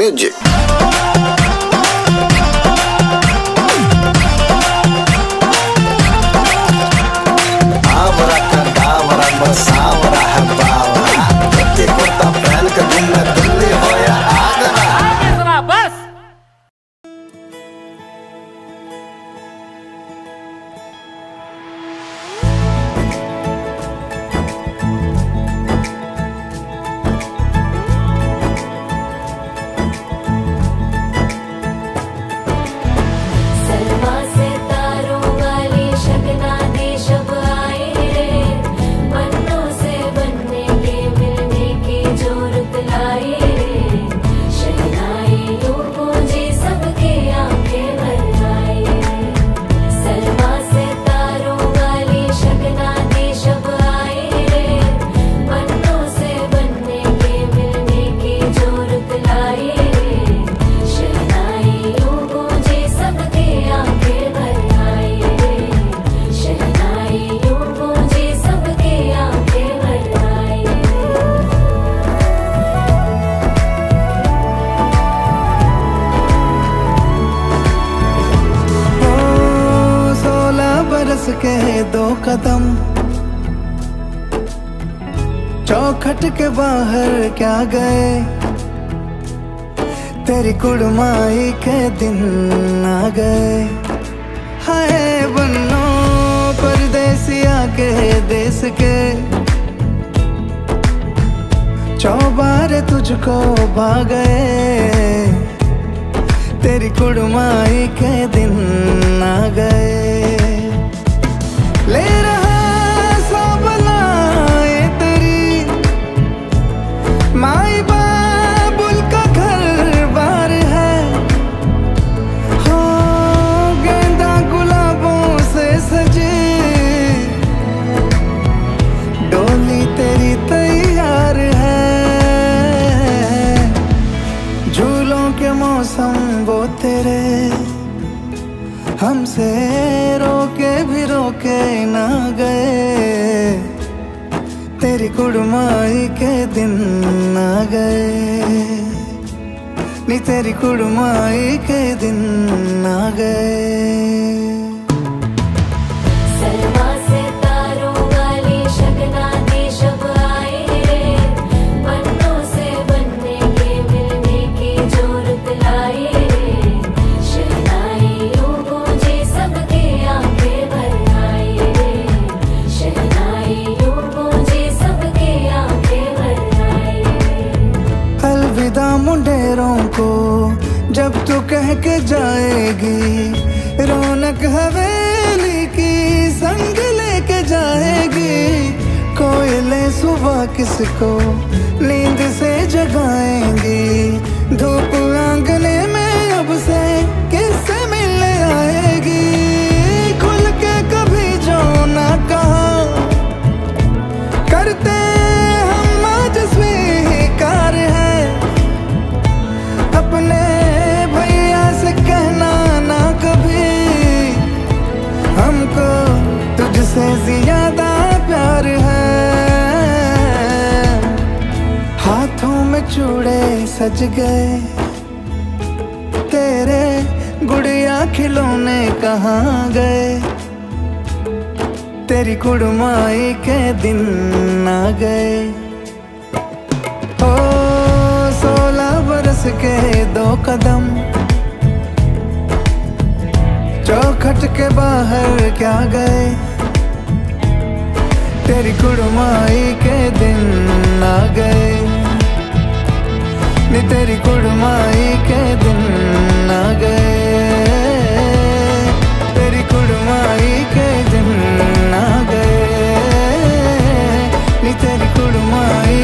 Music. के 2 कदम चौखट के बाहर क्या गए, तेरी कुड़माई के दिन आ गए। हाय बन्नो परदेसिया के देश के, चौबारे तुझको भा गए, तेरी कुड़माई के दिन आ गए। ले रहा सब लाए तेरी माई बाबुल का घर बार है, हो गेंदा गुलाबों से सजे डोली तेरी तैयार है। झूलों के मौसम वो तेरे हमसे रोके भी रोके ना गए, तेरी कुड़माई के दिन आ गए, नी तेरी कुड़माई के दिन आ गए। मुंडेरों को जब तू कह के जाएगी, रौनक हवेली की संग लेके जाएगी। कोयले सुबह किसको नींद से जगाएंगी, धूप आंगने में अब से किससे मिलने आएगी। खुल के कभी जो ना कहा करते हम आज स्वीकार है, अपने भैया से कहना ना कभी, हमको तुझसे ज्यादा प्यार है। हाथों में चूड़े सज गए, तेरे गुड़िया खिलौने कहाँ गए, तेरी कुड़माई के दिन आ गए। 16 बरस के 2 कदम चौखट के बाहर क्या गए, तेरी कुड़माई के दिन आ गए, नी तेरी कुड़माई के दिन आ गए, तेरी कुड़माई के दिन आ गए, नी तेरी कुड़माई